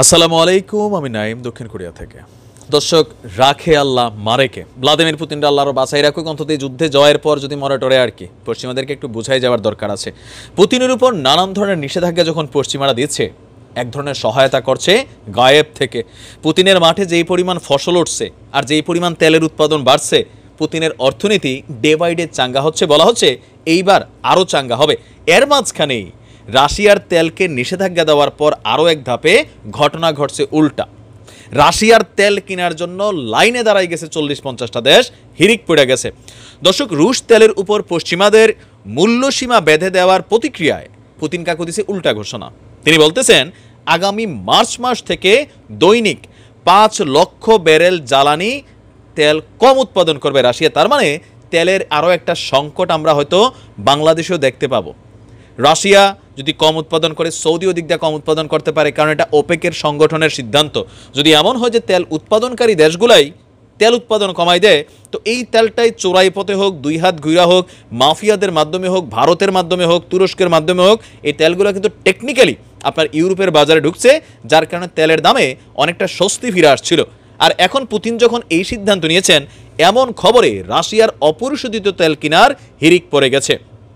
আসসালামু আলাইকুম, আমি নাইম দক্ষিণ কোরিয়া থেকে। দর্শক, রাখে আল্লাহ মারেকে, ভ্লাদিমির পুতিনরা আল্লাহর বাছাই রাখুক। অন্তত এই যুদ্ধে জয়ের পর যদি মরে টরে আর কি, পশ্চিমাদেরকে একটু বুঝাই যাওয়ার দরকার আছে। পুতিনের উপর নানান ধরনের নিষেধাজ্ঞা যখন পশ্চিমারা দিচ্ছে, এক ধরনের সহায়তা করছে গায়েব থেকে। পুতিনের মাঠে যেই পরিমাণ ফসল উঠছে আর যেই পরিমাণ তেলের উৎপাদন বাড়ছে, পুতিনের অর্থনীতি ডে বাই ডে চাঙ্গা হচ্ছে। বলা হচ্ছে এইবার আরও চাঙ্গা হবে। এর মাঝখানেই রাশিয়ার তেলকে নিষেধাজ্ঞা দেওয়ার পর আরও এক ধাপে ঘটনা ঘটছে উল্টা। রাশিয়ার তেল কেনার জন্য লাইনে দাঁড়াই গেছে 40-50টা দেশ, হিরিক পড়ে গেছে। দর্শক, রুশ তেলের উপর পশ্চিমাদের মূল্যসীমা বেঁধে দেওয়ার প্রতিক্রিয়ায় পুতিন কাকু দিছে উল্টা ঘোষণা। তিনি বলতেছেন আগামী মার্চ মাস থেকে দৈনিক 5 লক্ষ ব্যারেল জ্বালানি তেল কম উৎপাদন করবে রাশিয়া। তার মানে তেলের আরও একটা সংকট আমরা হয়তো বাংলাদেশেও দেখতে পাবো। রাশিয়া যদি কম উৎপাদন করে, সৌদিও দিক দিয়ে কম উৎপাদন করতে পারে, কারণ এটা ওপেকের সংগঠনের সিদ্ধান্ত। যদি এমন হয় যে তেল উৎপাদনকারী দেশগুলাই তেল উৎপাদন কমাই দেয়, তো এই তেলটাই চোরাই পথে হোক, দুই হাত ঘুরা হোক, মাফিয়াদের মাধ্যমে হোক, ভারতের মাধ্যমে হোক, তুরস্কের মাধ্যমে হোক, এই তেলগুলো কিন্তু টেকনিক্যালি আপনার ইউরোপের বাজারে ঢুকছে, যার কারণে তেলের দামে অনেকটা স্বস্তি ফিরে আসছিল। আর এখন পুতিন যখন এই সিদ্ধান্ত নিয়েছেন, এমন খবরে রাশিয়ার অপরিশোধিত তেল কেনার হিরিক পড়ে গেছে।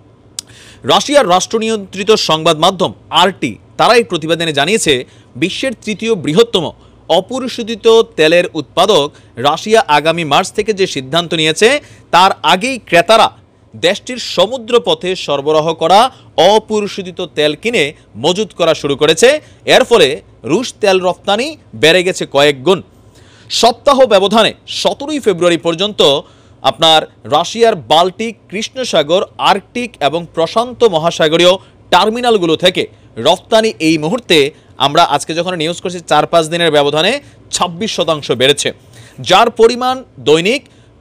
রাশিয়ার রাষ্ট্রনিয়ন্ত্রিত সংবাদ মাধ্যম আরটি তারা এই প্রতিবেদনে জানিয়েছে, বিশ্বের তৃতীয় বৃহত্তম অপরিশোধিত তেলের উৎপাদক রাশিয়া আগামী মার্চ থেকে যে সিদ্ধান্ত নিয়েছে, তার আগেই ক্রেতারা দেশটির সমুদ্রপথে সরবরাহ করা অপরিশোধিত তেল কিনে মজুত করা শুরু করেছে। এর ফলে রুশ তেল রপ্তানি বেড়ে গেছে কয়েক গুণ। সপ্তাহ ব্যবধানে 17 ফেব্রুয়ারি পর্যন্ত আপনার রাশিয়ার বাল্টিক, কৃষ্ণসাগর, আর্কটিক এবং প্রশান্ত মহাসাগরীয় টার্মিনালগুলো থেকে রপ্তানি এই মুহূর্তে আমরা আজকে যখন নিউজ করছি 4-5 দিনের ব্যবধানে 26% বেড়েছে, যার পরিমাণ দৈনিক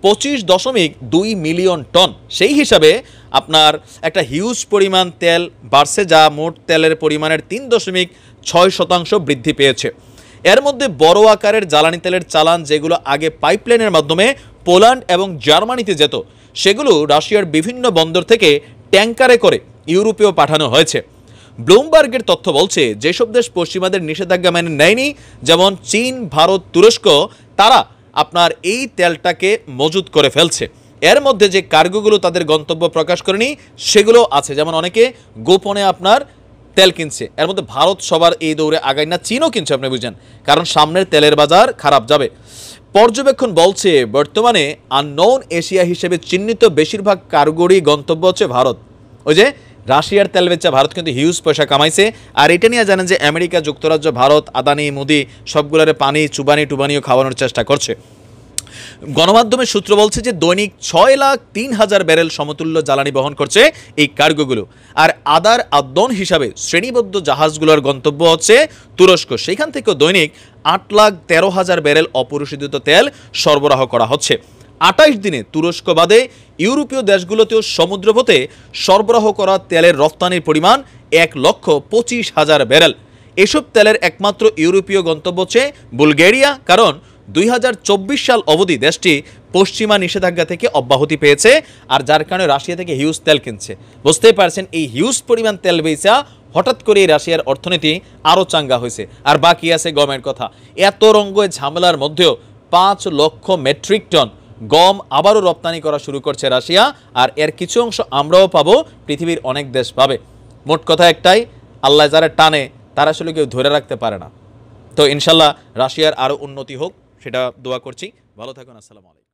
25.2 মিলিয়ন টন। সেই হিসাবে আপনার একটা হিউজ পরিমাণ তেল বাড়ছে, যা মোট তেলের পরিমাণের 3.6% বৃদ্ধি পেয়েছে। এর মধ্যে বড় আকারের জ্বালানি তেলের চালান, যেগুলো আগে পাইপলাইনের মাধ্যমে পোল্যান্ড এবং জার্মানিতে যেত, সেগুলো রাশিয়ার বিভিন্ন বন্দর থেকে ট্যাঙ্কারে করে ইউরোপেও পাঠানো হয়েছে। ব্লুমবার্গের তথ্য বলছে, যেসব দেশ পশ্চিমাদের নিষেধাজ্ঞা মেনে নেয়নি, যেমন চীন, ভারত, তুরস্ক, তারা আপনার এই তেলটাকে মজুত করে ফেলছে। এর মধ্যে যে কার্গোগুলো তাদের গন্তব্য প্রকাশ করেনি, সেগুলো আছে। যেমন অনেকে গোপনে আপনার তেল কিনছে। এর মধ্যে ভারত সবার এই দৌড়ে আগায় না, চীনও কিনছে, আপনি বুঝেন, কারণ সামনের তেলের বাজার খারাপ যাবে। পর্যবেক্ষণ বলছে, বর্তমানে আননোন এশিয়া হিসেবে চিহ্নিত বেশিরভাগ কার্গোরই গন্তব্য হচ্ছে ভারত। ওই যে রাশিয়ার তেল বেচা ভারত কিন্তু হিউজ পয়সা কামাইছে। আর এটা নিয়ে জানেন যে আমেরিকা যুক্তরাজ্য, ভারত, আদানি, মোদি সবগুলোর পানি টুবানিও খাওয়ানোর চেষ্টা করছে। গণমাধ্যমের সূত্র বলছে যে দৈনিক 6,03,000 ব্যারেল সমতুল্য জ্বালানি বহন করছে এই কার্গোগুলো। আর আদার আদন হিসাবে শ্রেণীবদ্ধ জাহাজগুলোর গন্তব্য হচ্ছে তুরস্ক। সেখান থেকেও দৈনিক 8,13,000 ব্যারেল অপরিশোধিত তেল সরবরাহ করা হচ্ছে। 28 দিনে তুরস্ক বাদে ইউরোপীয় দেশগুলোতেও সমুদ্রপথে সরবরাহ করা তেলের রপ্তানির পরিমাণ 1,25,000 ব্যারেল। এসব তেলের একমাত্র ইউরোপীয় গন্তব্য হচ্ছে বুলগেরিয়া, কারণ 2024 সাল অবধি দেশটি পশ্চিমা নিষেধাজ্ঞা থেকে অব্যাহতি পেয়েছে, আর যার কারণে রাশিয়া থেকে হিউজ তেল কিনছে। বুঝতেই পারছেন, এই হিউজ পরিমাণ তেল বেচা হঠাৎ করে রাশিয়ার অর্থনীতি আরও চাঙ্গা হয়েছে। আর বাকি আছে গমের কথা। এত রঙ্গে ঝামেলার মধ্যেও 5 লক্ষ মেট্রিক টন গম আবারও রপ্তানি করা শুরু করছে রাশিয়া। আর এর কিছু অংশ আমরাও পাবো, পৃথিবীর অনেক দেশ পাবে। মোট কথা একটাই, আল্লাহ যারা টানে তারা আসলে কেউ ধরে রাখতে পারে না। তো ইনশাল্লাহ রাশিয়ার আরও উন্নতি হোক, সেটা দোয়া করছি। ভালো থাকুন। আসসালামু আলাইকুম।